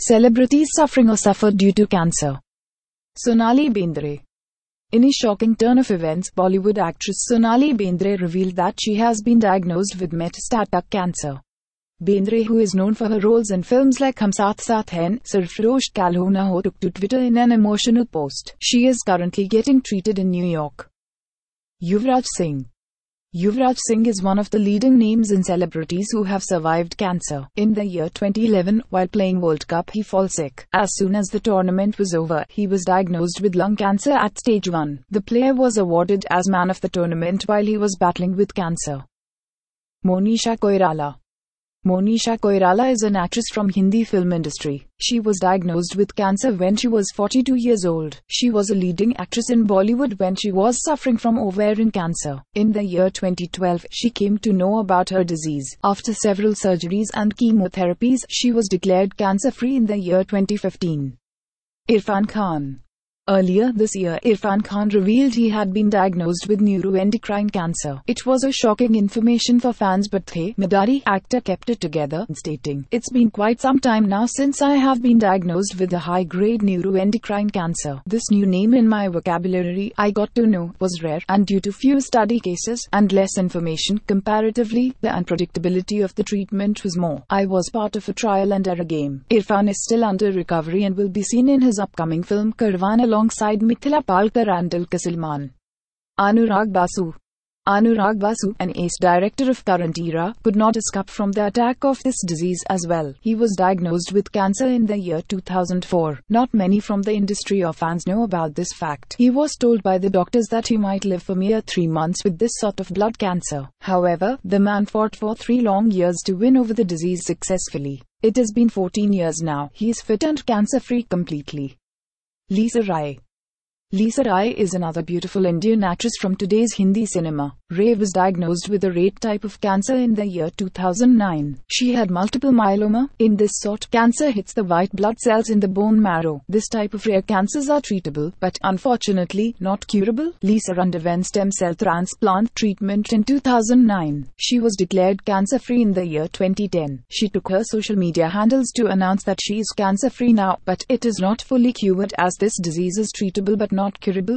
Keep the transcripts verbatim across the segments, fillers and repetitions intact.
Celebrities suffering or suffered due to cancer. Sonali Bendre. In a shocking turn of events, Bollywood actress Sonali Bendre revealed that she has been diagnosed with metastatic cancer. Bendre, who is known for her roles in films like Hum Saath Saath Hain, Sarfarosh Kal Ho Na Ho, took to Twitter in an emotional post. She is currently getting treated in New York. Yuvraj Singh. Yuvraj Singh is one of the leading names in celebrities who have survived cancer. In the year twenty eleven, while playing World Cup, he fell sick. As soon as the tournament was over, he was diagnosed with lung cancer at stage one. The player was awarded as man of the tournament while he was battling with cancer. Manisha Koirala. Manisha Koirala is an actress from Hindi film industry. She was diagnosed with cancer when she was forty-two years old. She was a leading actress in Bollywood when she was suffering from ovarian cancer. In the year twenty twelve, she came to know about her disease. After several surgeries and chemotherapies, she was declared cancer-free in the year twenty fifteen. Irfan Khan. Earlier this year, Irfan Khan revealed he had been diagnosed with neuroendocrine cancer. It was a shocking information for fans, but the Madari actor kept it together, stating, "It's been quite some time now since I have been diagnosed with a high-grade neuroendocrine cancer. This new name in my vocabulary, I got to know, was rare, and due to few study cases and less information, comparatively, the unpredictability of the treatment was more. I was part of a trial and error game." Irfan is still under recovery and will be seen in his upcoming film Karwan alongside Mithila Palkar and Dulquer Salman. Anurag Basu. Anurag Basu, an ace director of current era, could not escape from the attack of this disease as well. He was diagnosed with cancer in the year two thousand four. Not many from the industry or fans know about this fact. He was told by the doctors that he might live for mere three months with this sort of blood cancer. However, the man fought for three long years to win over the disease successfully. It has been fourteen years now. He is fit and cancer-free completely. Lisa Rai. Lisa Rai is another beautiful Indian actress from today's Hindi cinema. Rai was diagnosed with a rare type of cancer in the year two thousand nine. She had multiple myeloma. In this sort, cancer hits the white blood cells in the bone marrow. This type of rare cancers are treatable, but unfortunately, not curable. Lisa underwent stem cell transplant treatment in two thousand nine. She was declared cancer-free in the year twenty ten. She took her social media handles to announce that she is cancer-free now, but it is not fully cured as this disease is treatable but not Not curable.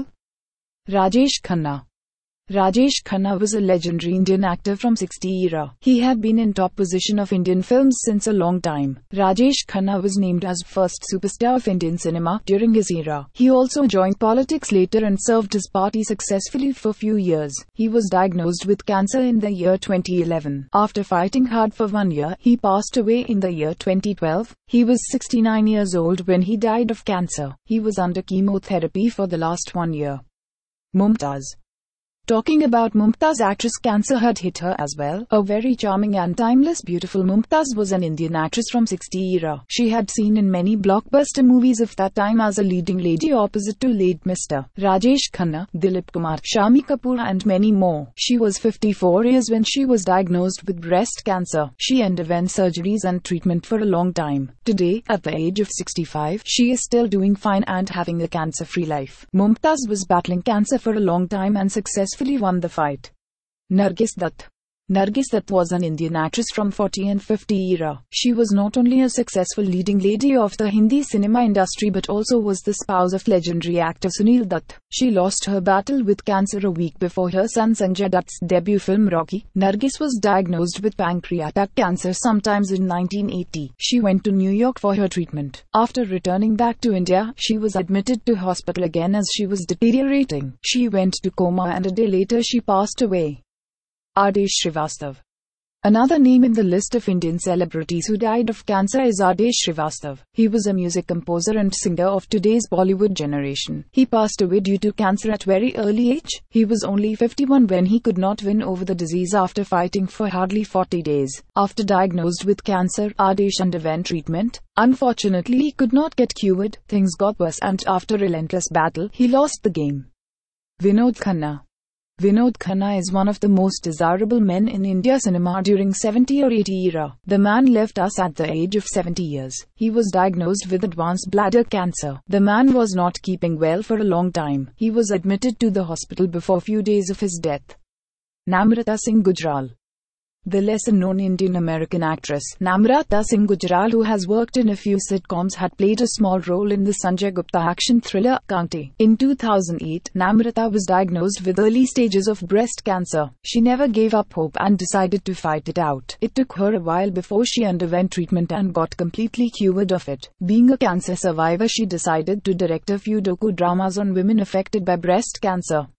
Rajesh Khanna. Rajesh Khanna was a legendary Indian actor from sixties era. He had been in top position of Indian films since a long time. Rajesh Khanna was named as first superstar of Indian cinema during his era. He also joined politics later and served his party successfully for few years. He was diagnosed with cancer in the year twenty eleven. After fighting hard for one year, he passed away in the year twenty twelve. He was sixty-nine years old when he died of cancer. He was under chemotherapy for the last one year. Mumtaz. Talking about Mumtaz, actress, cancer had hit her as well. A very charming and timeless beautiful Mumtaz was an Indian actress from sixties era. She had seen in many blockbuster movies of that time as a leading lady opposite to late Mister Rajesh Khanna, Dilip Kumar, Shami Kapoor and many more. She was fifty-four years when she was diagnosed with breast cancer. She underwent surgeries and treatment for a long time. Today, at the age of sixty-five, she is still doing fine and having a cancer-free life. Mumtaz was battling cancer for a long time and successfully won the fight. Nargis Dutt. Nargis Dutt was an Indian actress from forties and fifties era. She was not only a successful leading lady of the Hindi cinema industry but also was the spouse of legendary actor Sunil Dutt. She lost her battle with cancer a week before her son Sanjay Dutt's debut film Rocky. Nargis was diagnosed with pancreatic cancer sometimes in nineteen eighty. She went to New York for her treatment. After returning back to India, she was admitted to hospital again as she was deteriorating. She went to coma and a day later she passed away. Adesh Srivastav. Another name in the list of Indian celebrities who died of cancer is Adesh Srivastav. He was a music composer and singer of today's Bollywood generation. He passed away due to cancer at very early age. He was only fifty-one when he could not win over the disease after fighting for hardly forty days. After diagnosed with cancer, Adesh underwent treatment. Unfortunately, he could not get cured. Things got worse and after a relentless battle, he lost the game. Vinod Khanna. Vinod Khanna is one of the most desirable men in India cinema during seventies or eighties era. The man left us at the age of seventy years. He was diagnosed with advanced bladder cancer. The man was not keeping well for a long time. He was admitted to the hospital before few days of his death. Namrata Singh Gujral. The lesser-known Indian-American actress Namrata Singh Gujral, who has worked in a few sitcoms, had played a small role in the Sanjay Gupta action thriller County. In two thousand eight, Namrata was diagnosed with early stages of breast cancer. She never gave up hope and decided to fight it out. It took her a while before she underwent treatment and got completely cured of it. Being a cancer survivor, she decided to direct a few docu-dramas on women affected by breast cancer.